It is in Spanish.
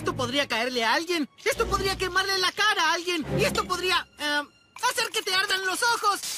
Esto podría caerle a alguien. Esto podría quemarle la cara a alguien. Y esto podría hacer que te ardan los ojos.